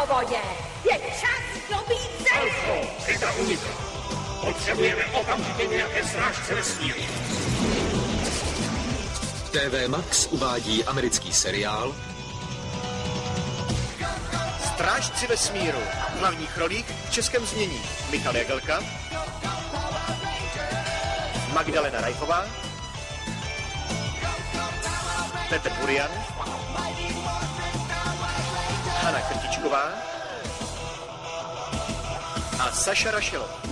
pohodě. Je čas dobít zemi. Chytra unikla. Potřebujeme okamžitě nějaké strážce vesmíru. TV Max uvádí americký seriál Strážci vesmíru. V hlavních rolích v českém znění Michal Jagelka, Magdalena Rajchová, Petr Burian, Hana Krtičková a Saša Rašelová.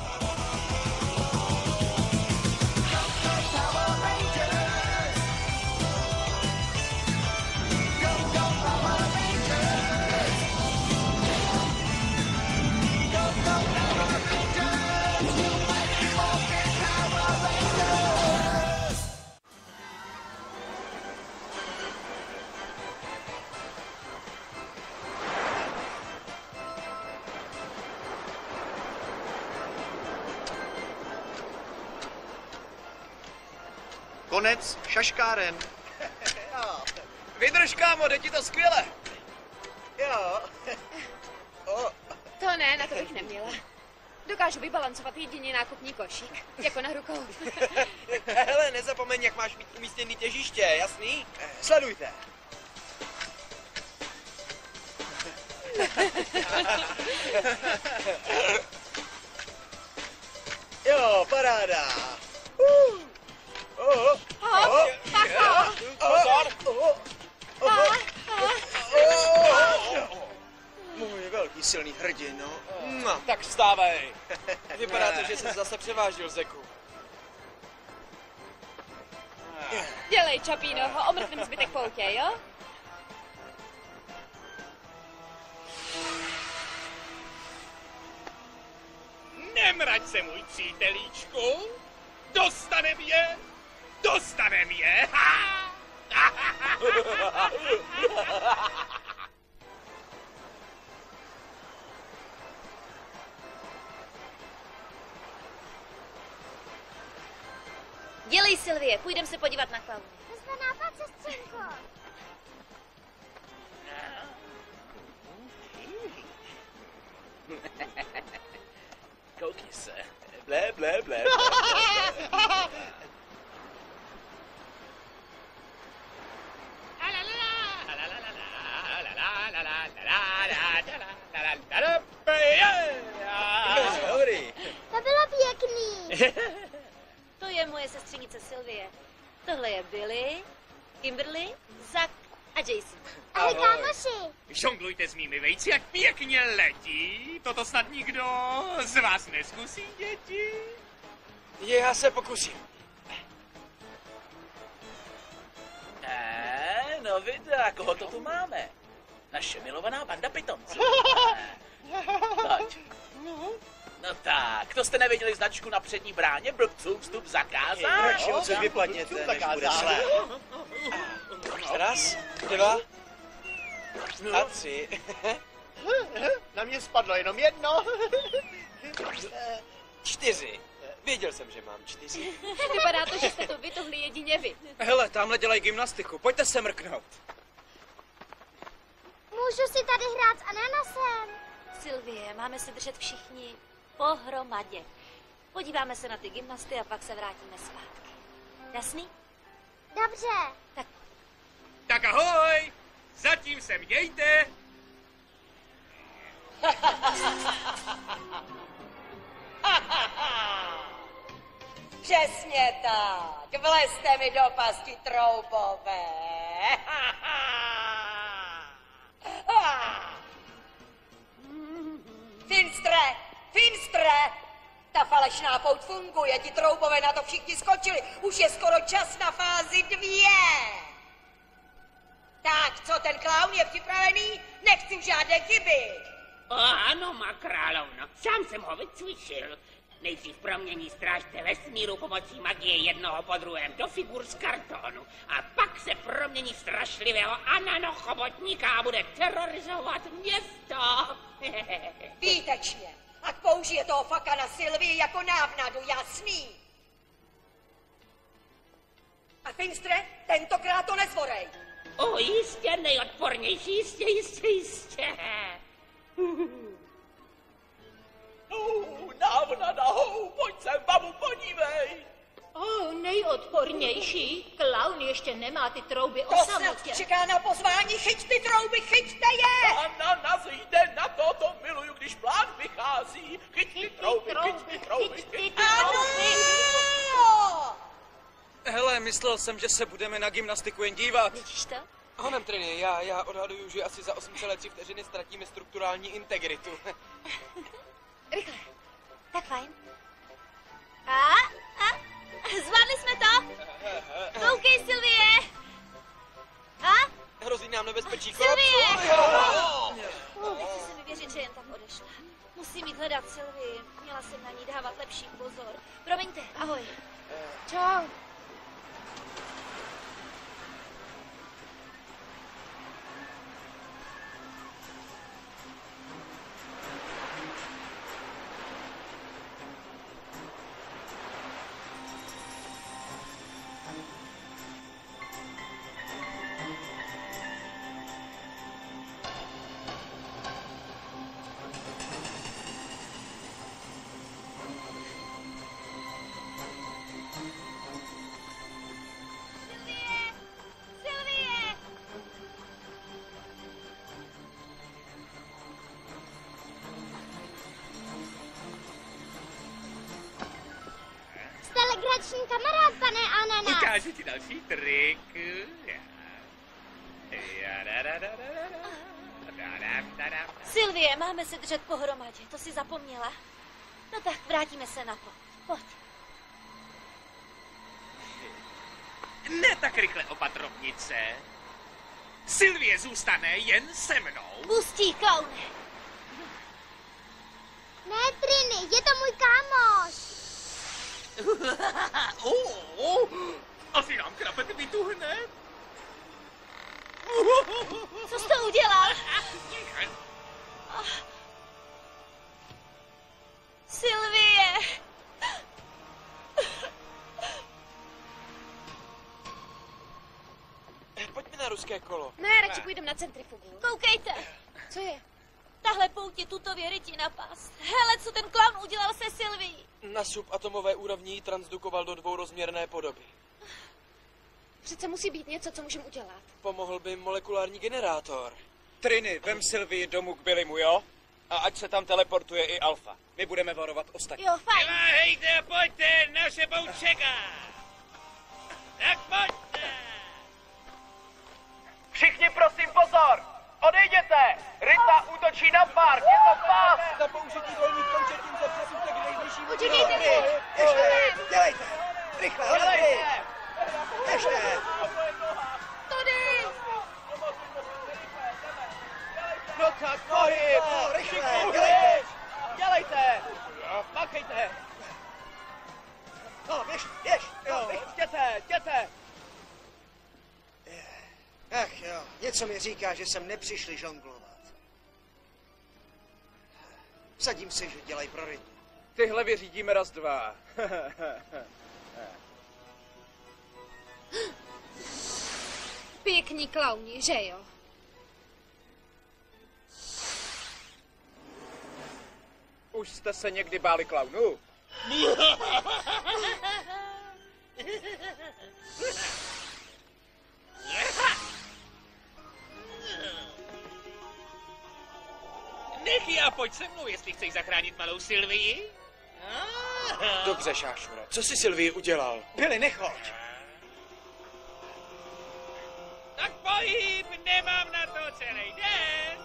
Konec šaškáren. Vydrž, kámo, jde ti to skvěle. Jo. To ne, na to bych neměla. Dokážu vybalancovat jedině nákupní košík, jako na rukou. Hele, nezapomeň, jak máš mít umístěný těžiště, jasný? Sledujte. Jo, paráda. Můj velký silný hrdino. Tak vstávej. Vypadá to, že jsi zase převážil Zeku. Dělej, Čapíno, omrknem zbytek poutě, jo? Nemrať se, můj přítelíčku. Dostanem je. Dostanem je. Dělej, Sylvie, půjdem se podívat na klauny. To zve nápad, sestřenko. Koukni se. Blé, blé, blé. To bylo pěkný. To je moje sestřenice Sylvie. Tohle je Billy, Kimberly, Zach a Jason. Ahoj, kámoši. Žonglujte s mými vejci, jak pěkně letí. Toto snad nikdo z vás neskusí, děti? Já se pokusím. No videa, koho to tu máme? Naše milovaná banda pitonců. Pojď. No tak, to jste neviděli značku na přední bráně? Blbcům vstup zakázán? Radši odsud vyplatněte, než bude zlé. Raz, dva a tři. Na mě spadlo jenom jedno. 4. Věděl jsem, že mám 4. Vypadá to, že jste to vytohli jedině vy. Hele, tamhle dělají gymnastiku, pojďte se mrknout. Můžu si tady hrát s ananasem. Sylvie, máme se držet všichni pohromadě. Podíváme se na ty gymnasty a pak se vrátíme zpátky. Jasný? Dobře. Tak ahoj! Zatím se mějte! Přesně tak. Vlezte mi do pasti, troubové. Finstre! Finstre! Ta falešná pouť funguje, ti troubové na to všichni skočili. Už je skoro čas na fázi 2. Tak, co, ten klaun je připravený? Nechci žádné chyby. Ano, má královno, sám jsem ho vycvičil. Nejdřív promění strážce vesmíru pomocí magie jednoho po druhém do figur z kartonu. A pak se promění strašlivého ananochobotníka a bude terorizovat město. Výtečně. Ať použije toho faka na Sylvii jako návnadu, jasný? A Finstre, tentokrát to nezvorej. O, jistě, nejodpornější, jistě. Náv na nahou, pojď sem, babu, podívej. Nejodpornější. Klaun ještě nemá ty trouby o To snad samotě. čeká na pozvání, chyť ty trouby, chyťte je! Anna jde na to miluju, když plán vychází. Chyť ty trouby, chyť ty trouby, chyť ty trouby. Ano! Hele, myslel jsem, že se budeme na gymnastiku jen dívat. Vidíš to? Honem, Trini, já odhaduju, že asi za 8,3 vteřiny ztratíme strukturální integritu. Rychle. Tak fajn. A? Zvládli jsme to? Koukej, Sylvie! A? Hrozí nám nebezpečí Sylvie! kolapsu. Nechci si mi věřit, že jen tak odešla. Musím jít hledat Sylvii. Měla jsem na ní dávat lepší pozor. Promiňte, ahoj. Čau. Legrační kamarád, pane Ananas. Ukážu ti další trik. Sylvie, máme se držet pohromadě, to si zapomněla. No tak, vrátíme se na pod. Pojď. Ne tak rychle, opatrovnice. Sylvie zůstane jen se mnou. Pustí, klaune. Ne, Trini, je to můj kámoš. Asi nám krapet vytuhne. Co jsi to udělal? Sylvie! Pojďme na ruské kolo. Ne, radši půjdem na centrifugu. Koukejte! Co je? Tahle poutě tutově ryti na pás. Hele, co ten klaun udělal se Sylvií. Na subatomové úrovni ji transdukoval do dvourozměrné podoby. Přece musí být něco, co můžeme udělat. Pomohl by molekulární generátor. Trini, vem Sylvii domů k Billymu, jo? A ať se tam teleportuje i Alfa. My budeme varovat ostatní. Jo, fajn. Hejte, pojďte, naše bout čeká. Tak pojďte. Všichni prosím pozor! Odejděte! Rita útočí na park, je to pás! Za použití dolních končetin se přesuňte k nejbližšímu Počkejte zdroji. si. Ještě, dělejte! Rychle, Dělejte! ještě! Tady! No tak pohyb! Rychle, dělejte! Dělejte! Makejte! No, běž, jo. Jděte! Ach jo, něco mi říká, že jsem nepřišli žonglovat. Vsadím si, že dělají pro Ritu. Tyhle vyřídíme raz, dva. Pěkní klauni, že jo? Už jste se někdy báli klaunů? Nech ji a pojď se mnou, jestli chceš zachránit malou Sylvii. Dobře, Šášure. Co jsi Sylvii udělal? Billy, nechoď! Tak pohyb, nemám na to celý den.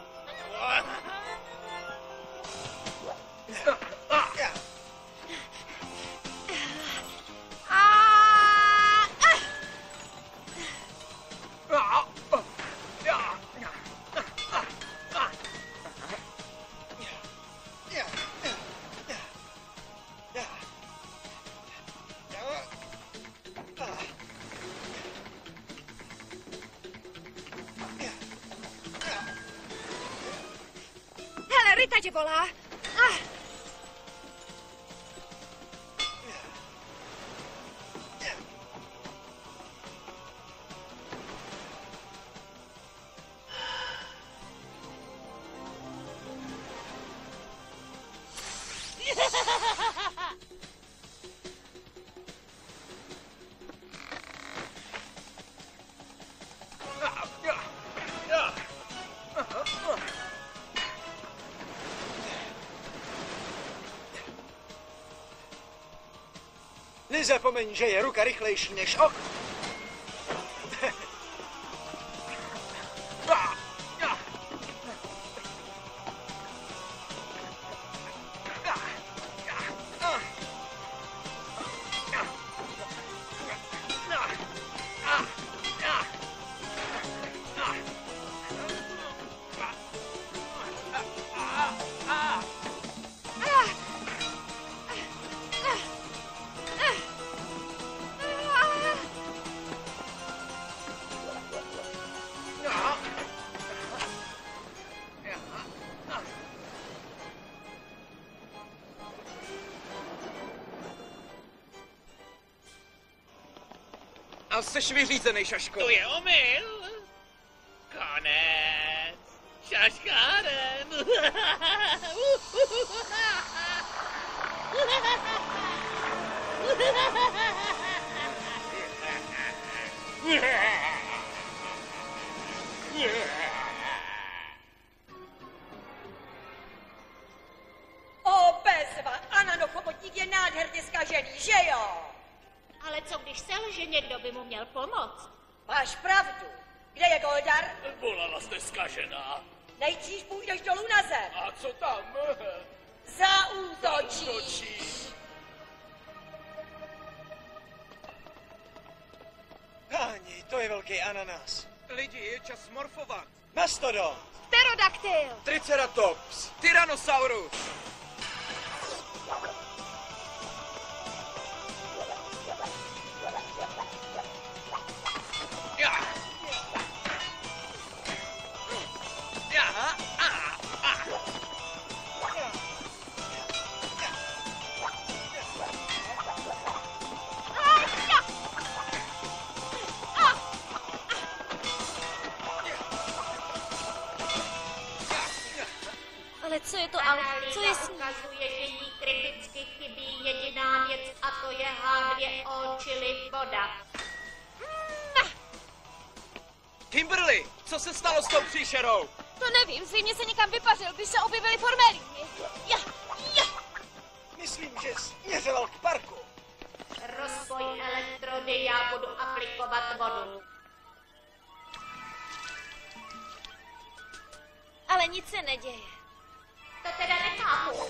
Hele, Rita tě volá. Nezapomeň, že je ruka rychlejší než oko. A jsi vyřízenej, Šaško. To je omyl. Konec. Šaškáren. O, bezva, Anano chobotník je nádherně zkažený, že jo? Ale co když selže, někdo by mu měl pomoct? Máš pravdu. Kde je Goldar? Volala jste zkažená. Nejdřív půjdeš dolů na zem. A co tam? Zaútočíš. Páni, to je velký ananas. Lidi, je čas morfovat. Mastodon. Pterodaktyl! Triceratops. Tyrannosaurus. Ale co je to Alfa? Co je s ní? Ukazuje, že jí kriticky chybí jediná věc a to je H2O, čili voda. Kimberly, co se stalo s tou příšerou? To nevím, zřejmě se někam vypařil, když se objevily formelíny. Myslím, že směřoval k parku. Rozpoj elektrody, já budu aplikovat vodu. Ale nic se neděje. To teda nechápu.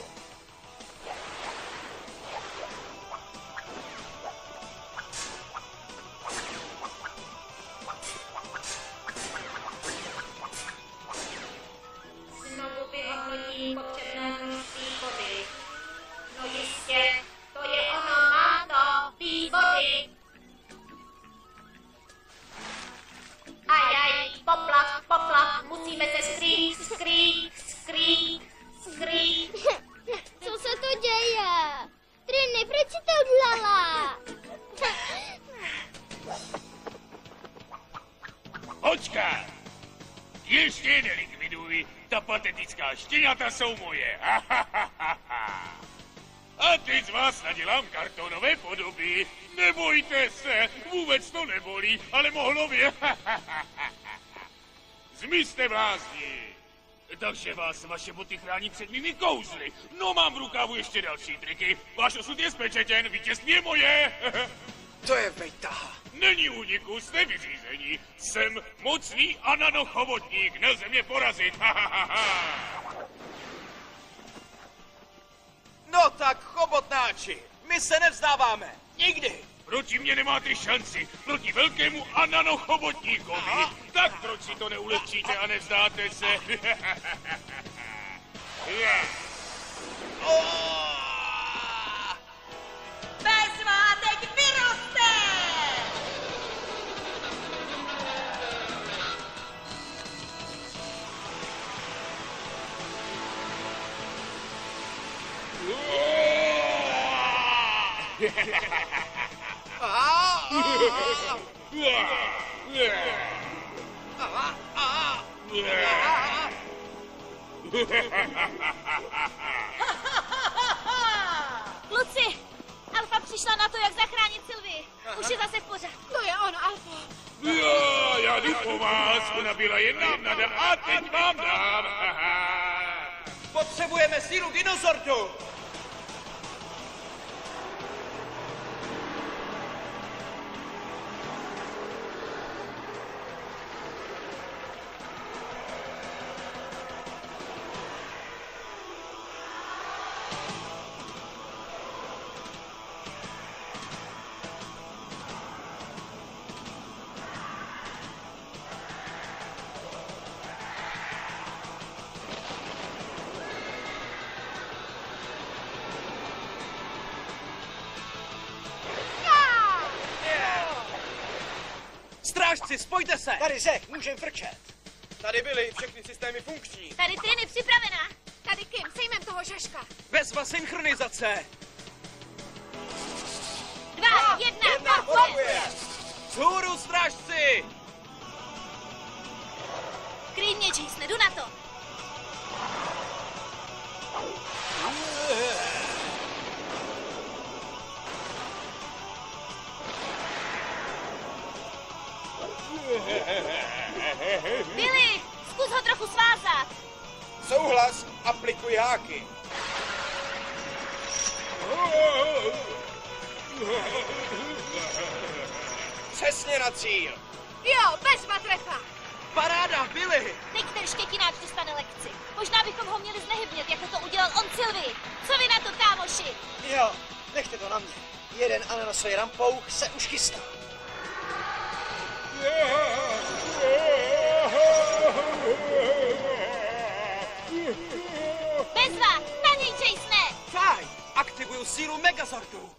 Znovu vyhodnotím potřebné množství vody. No jistě, to je ono, mám to, pí vody. Ajaj, poplach, musíme se skrýt. Co se to děje? Trini, proč jsi to udělala? Počkej! Ještě je nelikviduj, ta patetická štěňata jsou moje. A teď z vás nadělám kartonové podoby. Nebojte se, vůbec to nebolí, ale mohlo by. Zmizte blázni. Takže vás vaše boty chrání před mými kouzly. No mám v rukávu ještě další triky. Váš osud je spečetěn, vítězství je moje. To je vejtaha. Není úniku, jste vyřízení. Jsem mocný ananochobotník, nelze mě porazit. No tak, chobotnáči, my se nevzdáváme. Nikdy. Proti mě nemáte šanci, proti velkému ananochobotníkovi. Tak proč si to neulehčíte a nevzdáte se? Bezva, teď vyroste! Kluci, Alfa přišla na to, jak zachránit Sylvii. Už je zase v pořádku. To je ono, Alfa. Já jdu po vás, ona byla jedna nada a teď vám dám. Potřebujeme sílu dinosaurů. Strážci, spojte se! Tady Zech, můžem frčet. Tady byly všechny systémy funkční. Tady Trini připravená. Tady Kim, sejmem toho Žaška. Bezva synchronizace! 2, 1, Funguje! Vzhůru, strážci! Kryj mě, Jason, jdu na to. Billy, zkus ho trochu svázat. Souhlas, aplikuj háky. Přesně na cíl. Jo, bezva trefa. Paráda, Billy! Teď ten štětináč dostane lekci. Možná bychom ho měli znehybnit, jako to udělal on Sylvie. Co vy na to, kámoši? Jo, nechte to na mě. Jeden ananasový rampouch se už chystá. Bezva, na něj, Jasone! Fajn! Aktivuju sílu Megazordu!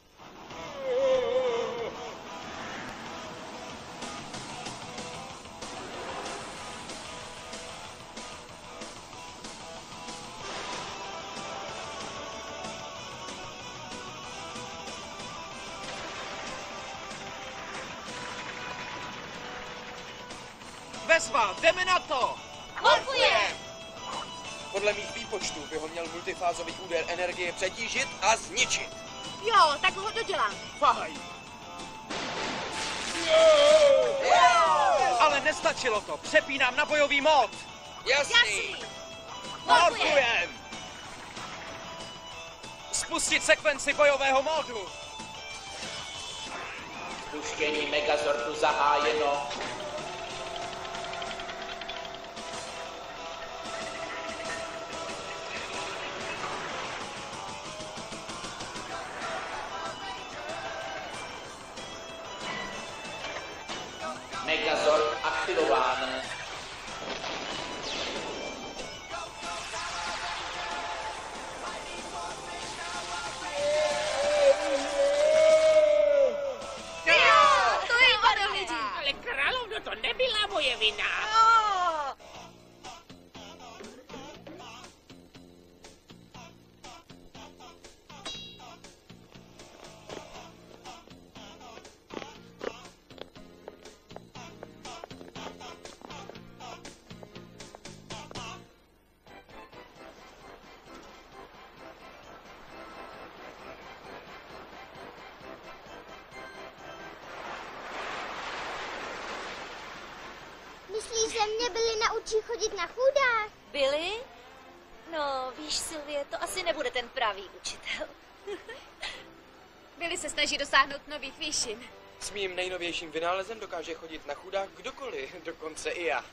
Bezva, jdeme na to! Morfuje! Podle mých výpočtů by ho měl multifázový úder energie přetížit a zničit. Jo, tak ho dodělám. Fajn! Ale nestačilo to, přepínám na bojový mod! Jasný. Morfujem! Spustit sekvenci bojového modu! Spuštění Megazordu zahájeno. Megazord aktivován. To je ono, lidi. Ale královno, to nebyla moje vina. Myslíš, že mě byli naučí chodit na chůdách? Billy? No, víš, Sylvie, to asi nebude ten pravý učitel. Billy se snaží dosáhnout nových výšin. S mým nejnovějším vynálezem dokáže chodit na chudách kdokoliv, dokonce i já.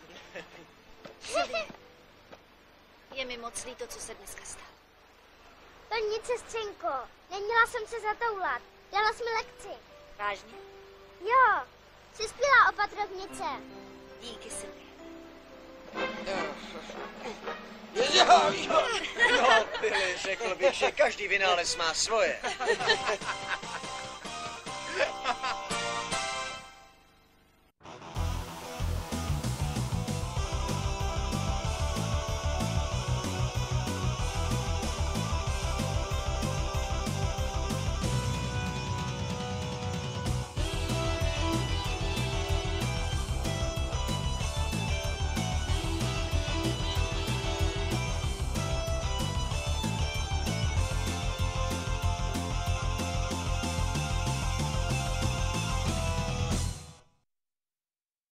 Je mi moc líto, co se dneska stalo. To nic, sestřenko. Neměla jsem se zatoulat. Dala jsi mi lekci. Vážně? Jo, jsi skvělá opatrovnice. Díky, Sylvie. No, Billy, řekl bych, že každý vynález má svoje.